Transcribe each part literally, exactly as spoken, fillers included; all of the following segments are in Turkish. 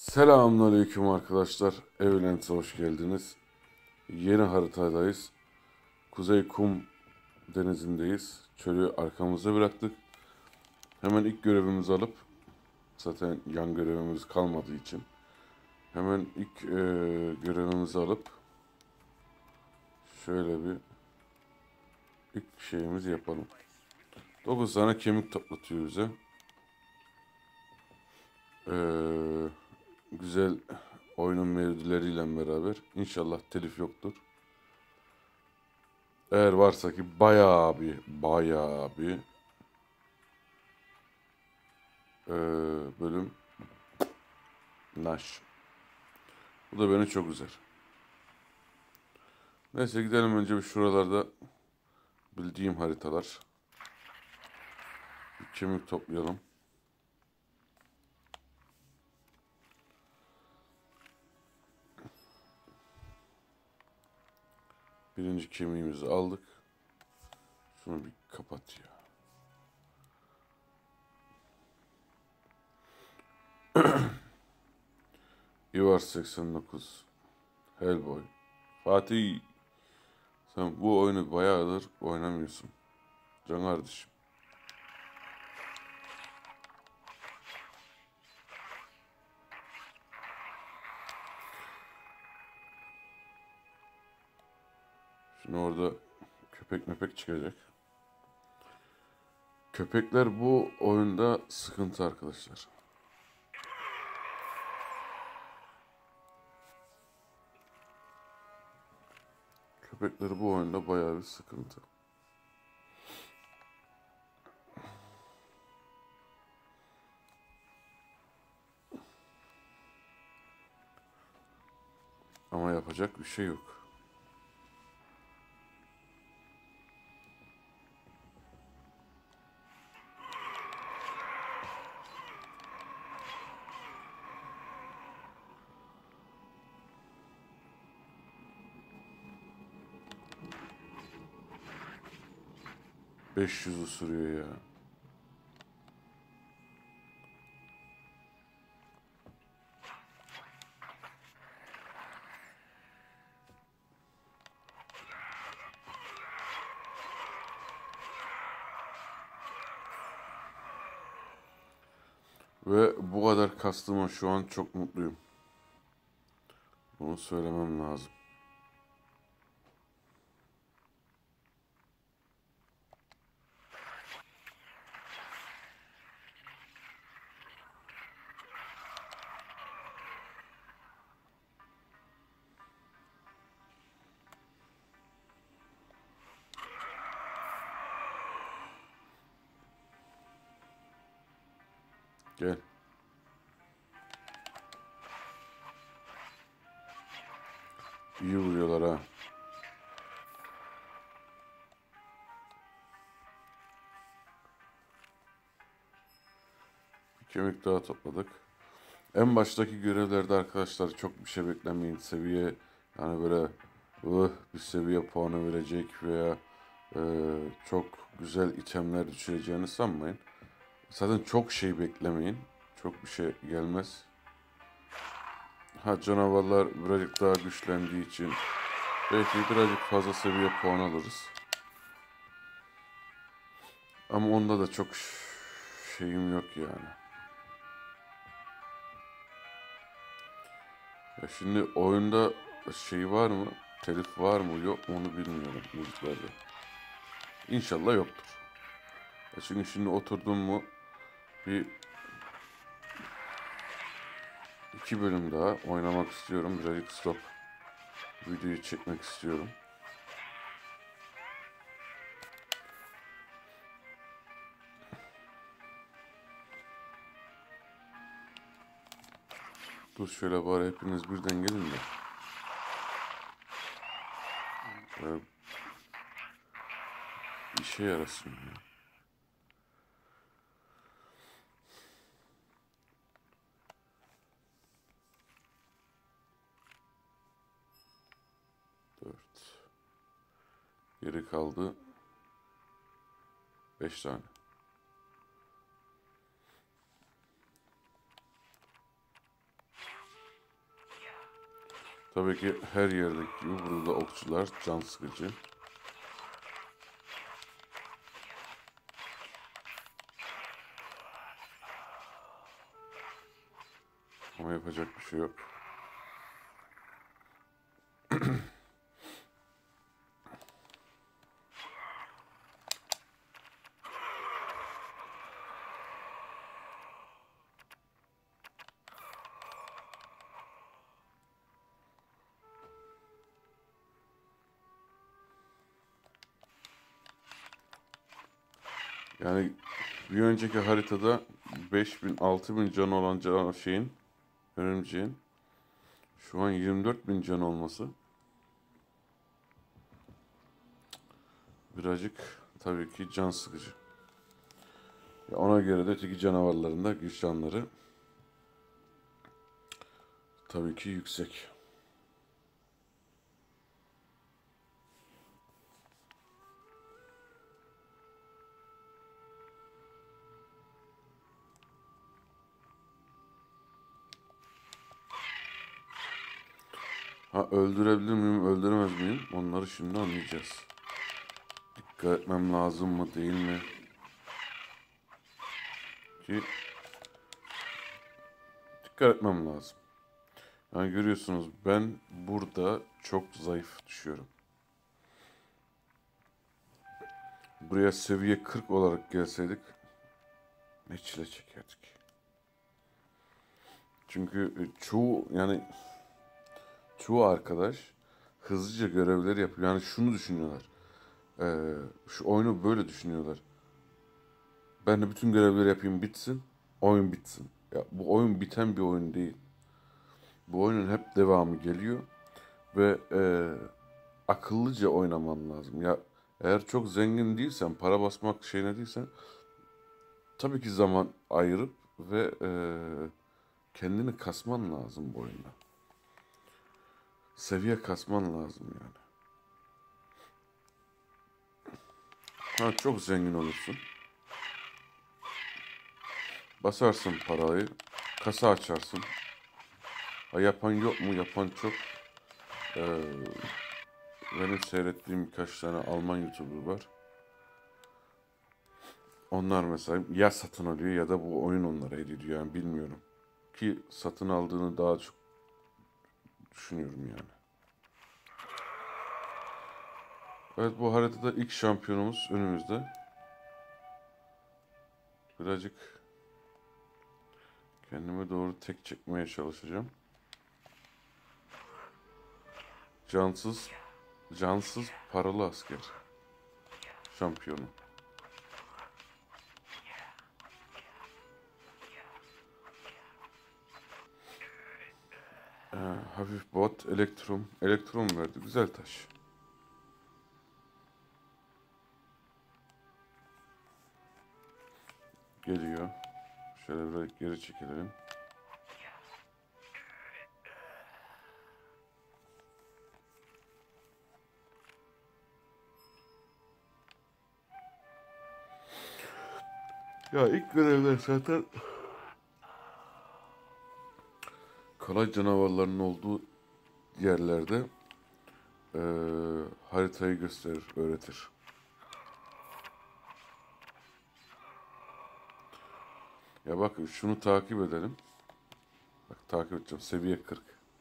Selamünaleyküm arkadaşlar. Evelent'e hoş geldiniz. Yeni haritadayız. Kuzey Kum denizindeyiz. Çölü arkamızda bıraktık. Hemen ilk görevimizi alıp, zaten yan görevimiz kalmadığı için hemen ilk e, görevimizi alıp şöyle bir ilk şeyimizi yapalım. dokuz tane kemik toplatıyor bize. Ee, güzel oyunun mevzuleriyle beraber. İnşallah telif yoktur. Eğer varsa ki bayağı bir bayağı bir e, bölüm naş. Bu da beni çok üzer. Neyse gidelim önce bir şuralarda bildiğim haritalar. Bir kemik toplayalım. Birinci kemiğimizi aldık. Şunu bir kapat ya. Ivar seksen dokuz. Hellboy. Fatih. Sen bu oyunu bayağıdır oynamıyorsun. Can kardeşim. Şimdi orada köpek mepek çıkacak. Köpekler bu oyunda sıkıntı arkadaşlar. Köpekler bu oyunda bayağı bir sıkıntı. Ama yapacak bir şey yok. beş yüzü sürüyor ya. Ve bu kadar kastığıma şu an çok mutluyum. Bunu söylemem lazım. Gel. İyi vuruyorlar ha. Bir kemik daha topladık. En baştaki görevlerde arkadaşlar çok bir şey beklemeyin. Seviye yani böyle ıh, bir seviye puanı verecek veya e, çok güzel itemler düşüreceğini sanmayın. Zaten çok şey beklemeyin. Çok bir şey gelmez. Ha canavarlar birazcık daha güçlendiği için belki birazcık fazla seviye puan alırız. Ama onda da çok şeyim yok yani. Ya şimdi oyunda şey var mı? Telif var mı? Yok mu? Onu bilmiyorum müziklerde. İnşallah yoktur. Ya çünkü şimdi oturdum mu bir iki bölüm daha oynamak istiyorum. Birazcık stop videoyu çekmek istiyorum. Dur şöyle bari hepiniz birden gelin de. Böyle işe yarasın ya. Dört. Geri kaldı. Beş tane. Tabii ki her yerdeki gibi burada da okçular can sıkıcı. Ama yapacak bir şey yok. Yani bir önceki haritada beş bin altı bin can olan can şeyin, örümceğin şu an yirmi dört bin can olması birazcık tabii ki can sıkıcı. Ya ona göre de öteki canavarların da güç canları tabii ki yüksek. Ha, öldürebilir miyim, öldüremez miyim? Onları şimdi anlayacağız. Dikkat etmem lazım mı, değil mi? Ki dikkat etmem lazım. Yani görüyorsunuz ben burada çok zayıf düşüyorum. Buraya seviye kırk olarak gelseydik ne çile çekerdik. Çünkü çoğu yani çoğu arkadaş hızlıca görevleri yapıyor. Yani şunu düşünüyorlar. Ee, şu oyunu böyle düşünüyorlar. Ben de bütün görevleri yapayım bitsin. Oyun bitsin. Ya bu oyun biten bir oyun değil. Bu oyunun hep devamı geliyor. Ve e, akıllıca oynaman lazım. Ya eğer çok zengin değilsen, para basmak şeyine değilsen tabii ki zaman ayırıp ve e, kendini kasman lazım bu oyunda. Seviye kasman lazım yani. Ha, çok zengin olursun. Basarsın parayı. Kasa açarsın. Ha, yapan yok mu? Yapan çok. Ee, benim seyrettiğim birkaç tane Alman YouTuber var. Onlar mesela ya satın alıyor ya da bu oyun onlara ediyor yani bilmiyorum. Ki satın aldığını daha çok düşünüyorum yani. Evet, bu haritada ilk şampiyonumuz önümüzde. Birazcık kendime doğru tek çekmeye çalışacağım. Cansız, cansız paralı asker. Şampiyonu. Ee, hafif bot, elektrum. Elektrum verdi. Güzel taş. Geliyor. Şöyle biraz geri çekelim. Ya ilk görevler zaten kolay canavarların olduğu yerlerde eee, haritayı gösterir, öğretir. Ya bak şunu takip edelim. Bak takip edeceğim. Seviye kırk.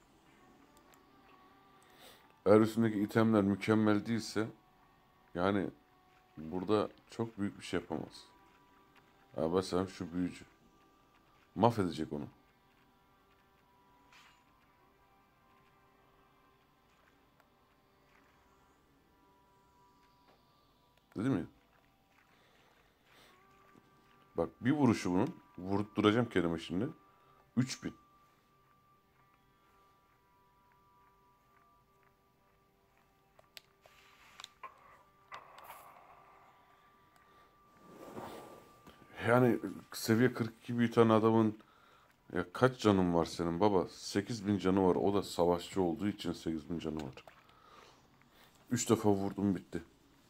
Eğer üstündeki itemler mükemmel değilse yani burada çok büyük bir şey yapamaz. Ya mesela şu büyücü. Mahvedecek onu. Dedim mi? Bak bir vuruşu bunun. Vurduracağım kendime şimdi. üç bin. Yani seviye kırk iki bir tane adamın ya kaç canın var senin baba? sekiz bin canı var. O da savaşçı olduğu için sekiz bin canı var. üç defa vurdum bitti.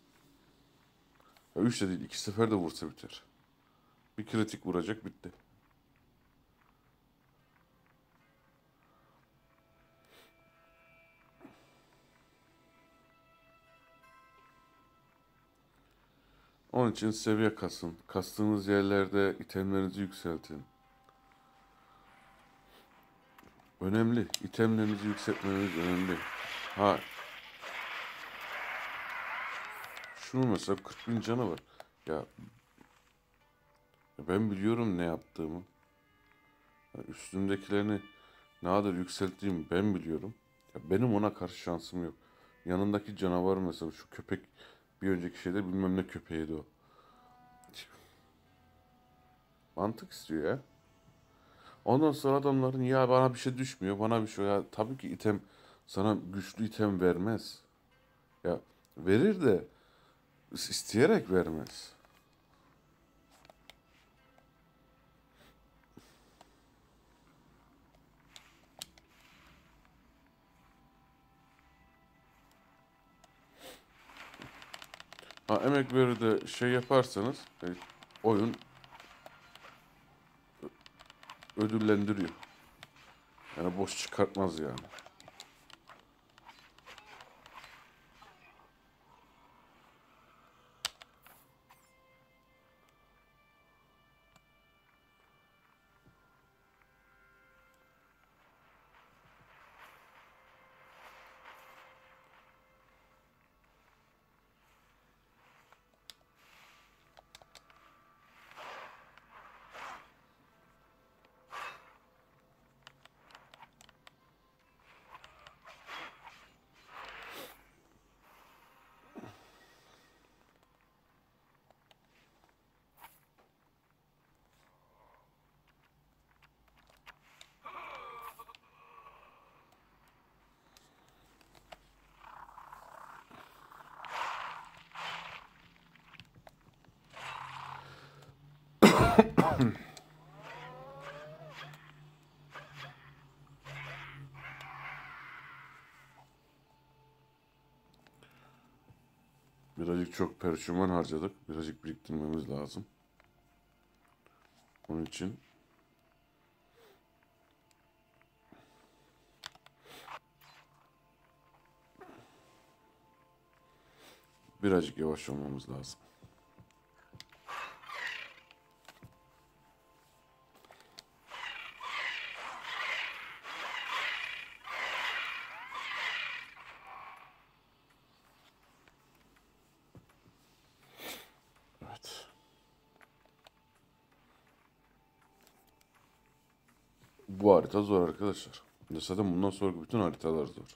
Ya üç de değil, iki sefer de vursa biter. Bir kritik vuracak, bitti. Onun için seviye kasın. Kastığınız yerlerde itemlerinizi yükseltin. Önemli. İtemlerinizi yükseltmeniz önemli. Ha, şunu mesela kırk bin canı var. Ya ben biliyorum ne yaptığımı. Yani üstümdekilerini ne kadar yükselttiğimi ben biliyorum. Ya benim ona karşı şansım yok. Yanındaki canavar mesela şu köpek bir önceki şeyde bilmem ne köpeğiydi o. Mantık istiyor ya. Ondan sonra adamların ya bana bir şey düşmüyor, bana bir şey ya tabii ki item sana güçlü item vermez. Ya verir de isteyerek vermez. Ha, emek verir de şey yaparsanız e, oyun ödüllendiriyor. Yani boş çıkartmaz yani. Birazcık çok perşüman harcadık. Birazcık biriktirmemiz lazım. Onun için birazcık yavaş olmamız lazım. Evet. Bu harita zor arkadaşlar. Zaten bundan sonraki bütün haritalar zor.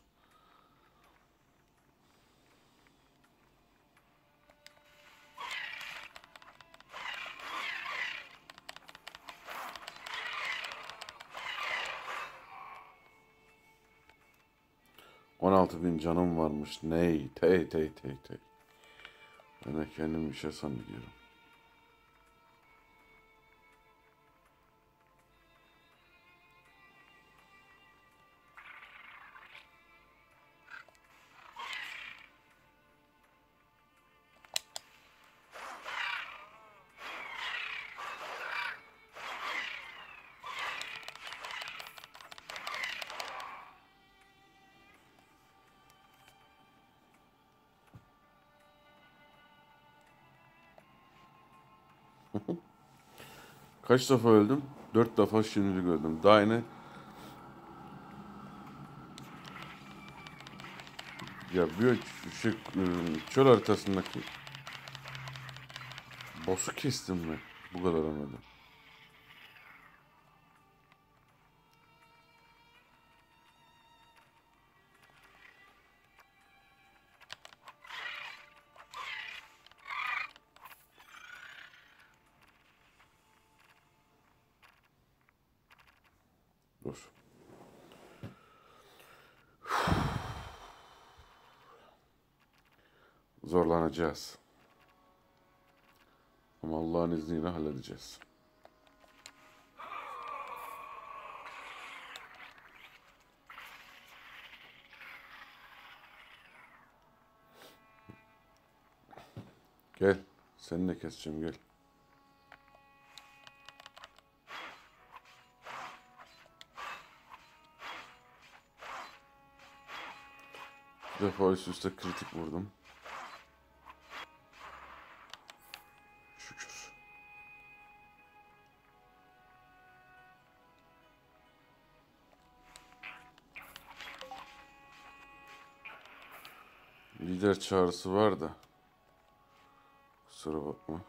on altı bin canım varmış. Ney? Tey tey tey tey. Ben de kendim bir şey sanıyorum. Kaç defa öldüm? Dört defa şimdilik öldüm. Daha yine ya bir şey, çöl haritasındaki boss'u kestim mi? Bu kadar anladım. Dur. Zorlanacağız. Ama Allah'ın izniyle halledeceğiz. Gel. Seni de keseceğim gel. Bir defa üst üste kritik vurdum. lider çağrısı var da. Kusura bakma.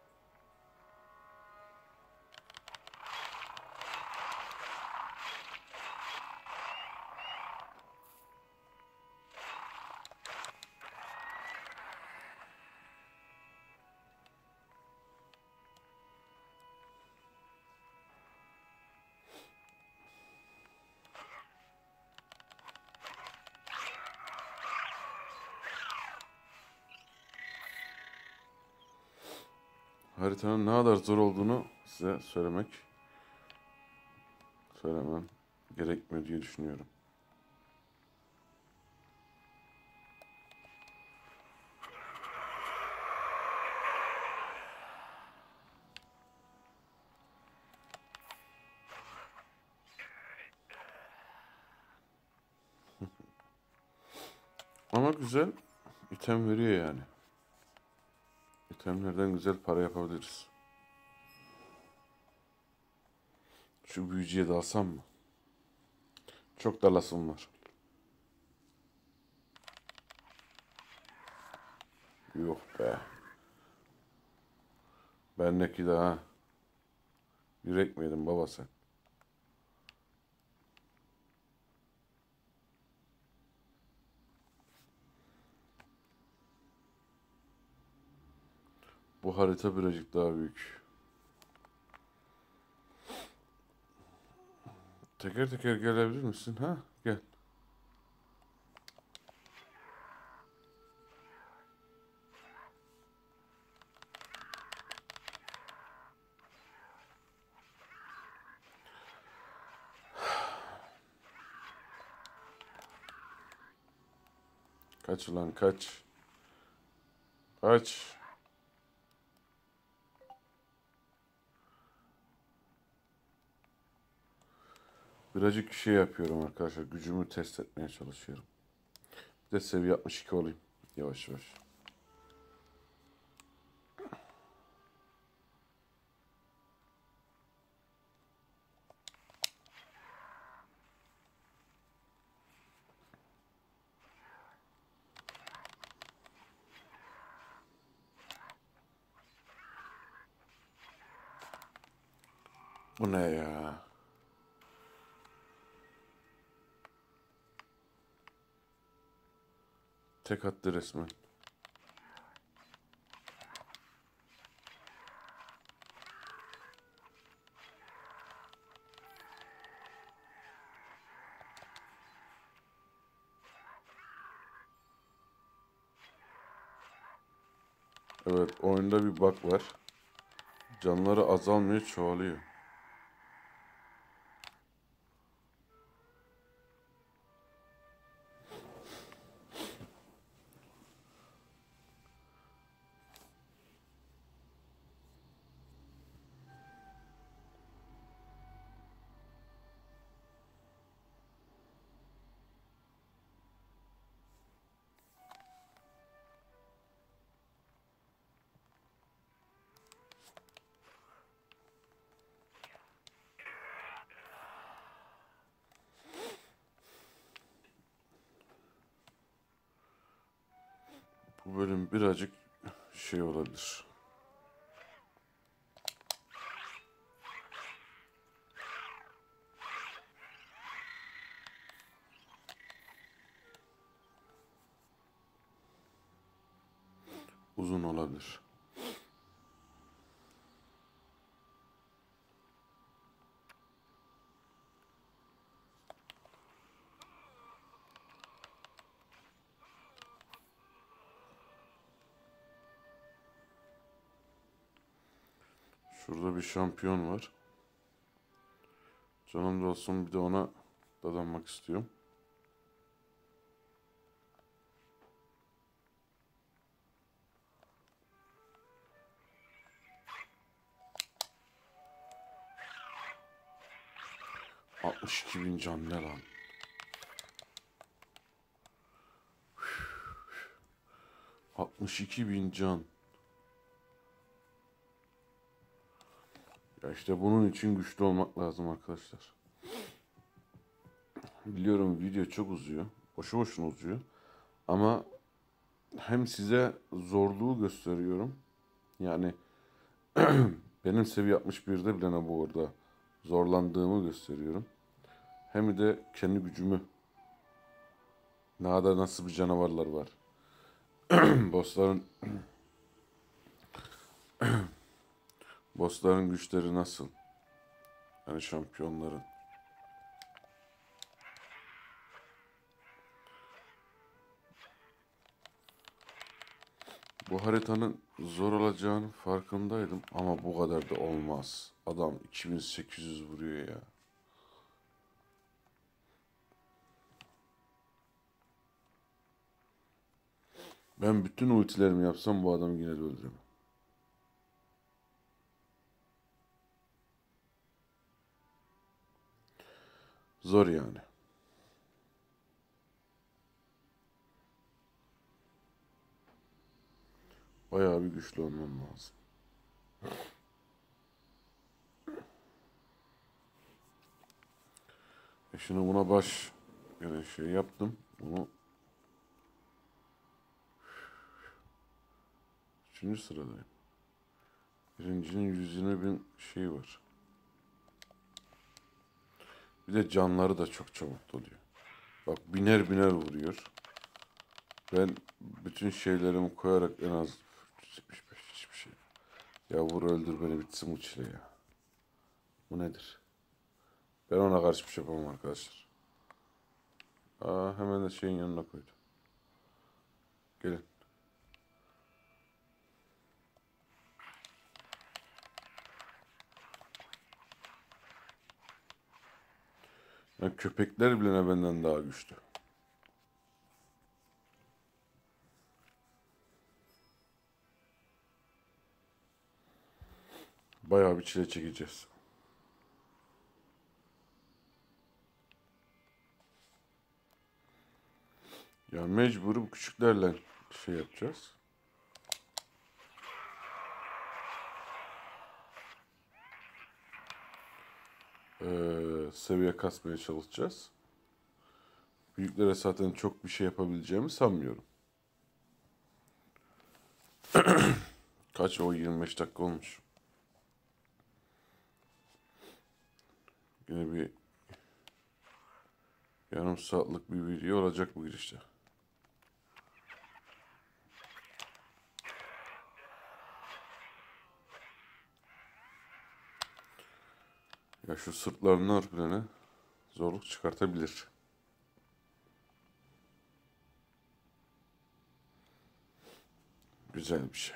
Haritanın ne kadar zor olduğunu size söylemek söylemem gerekmiyor diye düşünüyorum. Ama güzel item veriyor yani. İtemlerden güzel para yapabiliriz. Şu büyücüye dalsam mı? Çok dalasım var. Yok be. Bendeki de ha. Yürek mi yedin baba sen? Bu harita birazcık daha büyük. Teker teker gelebilir misin? Ha? Gel. Kaç ulan kaç. Kaç. Birazcık şey yapıyorum arkadaşlar. Gücümü test etmeye çalışıyorum. Bir de seviye altmış iki olayım. Yavaş yavaş. Bu ne ya? Tek attı resmen. Evet, oyunda bir bug var. Canları azalmıyor, çoğalıyor. Bu bölüm birazcık şey olabilir. Uzun olabilir. Şurada bir şampiyon var. Canım da olsun, bir de ona dadanmak istiyorum. altmış iki bin can ne lan? altmış iki bin can. Ya işte bunun için güçlü olmak lazım arkadaşlar. Biliyorum video çok uzuyor. Boşu boşuna uzuyor. Ama hem size zorluğu gösteriyorum. Yani benim seviye altmış birde bile ne bu arada zorlandığımı gösteriyorum. Hem de kendi gücümü. Ne kadar nasıl bir canavarlar var. Bossların bossların güçleri nasıl? Yani şampiyonların. Bu haritanın zor olacağını farkındaydım ama bu kadar da olmaz. Adam iki bin sekiz yüz vuruyor ya. Ben bütün ultilerimi yapsam bu adamı yine de öldüremem. Zor yani. Bayağı bir güçlü olmam lazım. E şimdi buna baş yani şey yaptım. Bunu üçüncü sıradayım. Birincinin yüz yirmi bin şeyi var. Bir de canları da çok çabuk doluyor. Bak biner biner vuruyor. Ben bütün şeylerimi koyarak en az yetmiş beş hiçbir şey. Ya vur öldür beni bitsin bu çile ya. Bu nedir? Ben ona karşı bir şey yapamam arkadaşlar. Aa, hemen de şeyin yanına koydum. Gelin. Yani köpekler bile ne benden daha güçlü. Bayağı bir çile çekeceğiz. Ya mecbur bu küçüklerle şey yapacağız. Ee, seviye kasmaya çalışacağız. Büyüklere zaten çok bir şey yapabileceğimi sanmıyorum. Kaç o yirmi beş dakika olmuş. Yine bir yarım saatlik bir video olacak bu girişte. Ya şu sırtlarının harbiden zorluk çıkartabilir. Güzel bir şey.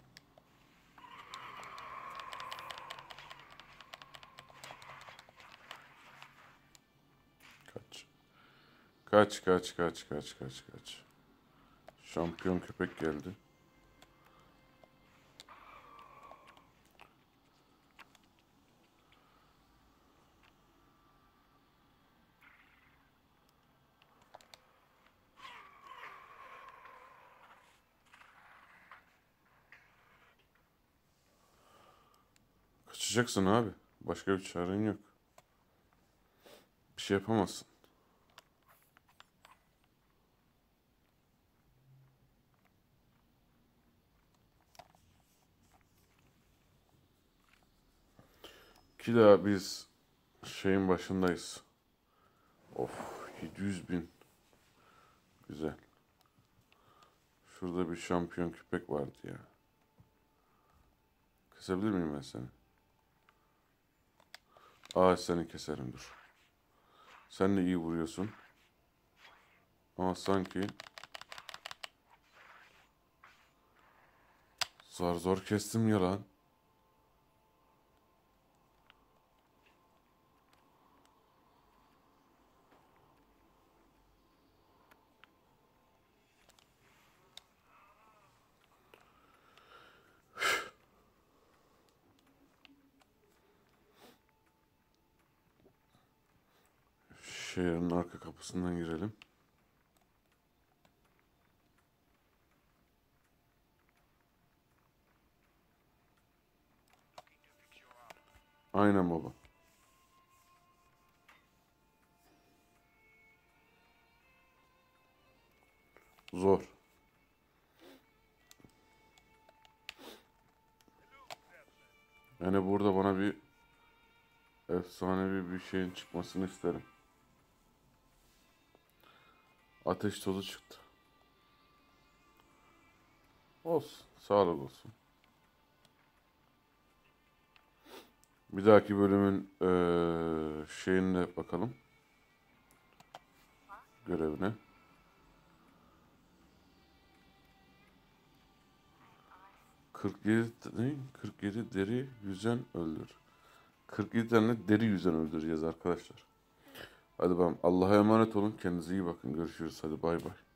Kaç. Kaç kaç kaç kaç kaç kaç. Şampiyon köpek geldi. Kaçacaksın abi. Başka bir çaren yok. Bir şey yapamazsın. Ki daha biz şeyin başındayız. Of yedi yüz bin. Güzel. Şurada bir şampiyon köpek vardı ya. Kesebilir miyim ben seni? Aa seni keserim dur. Sen de iyi vuruyorsun. Ama sanki zar zor kestim ya lan. Şehrin arka kapısından girelim. Aynen baba. Zor. Yani burada bana bir efsanevi bir şeyin çıkmasını isterim. Ateş tozu çıktı. Olsun. Sağlık olsun. Bir dahaki bölümün eee şeyine bakalım. Görevine. kırk yedi ne? kırk yedi deri yüzen öldür. kırk yedi tane deri yüzen öldüreceğiz arkadaşlar. Hadi bakalım. Allah'a emanet olun. Kendinize iyi bakın. Görüşürüz. Hadi bay bay.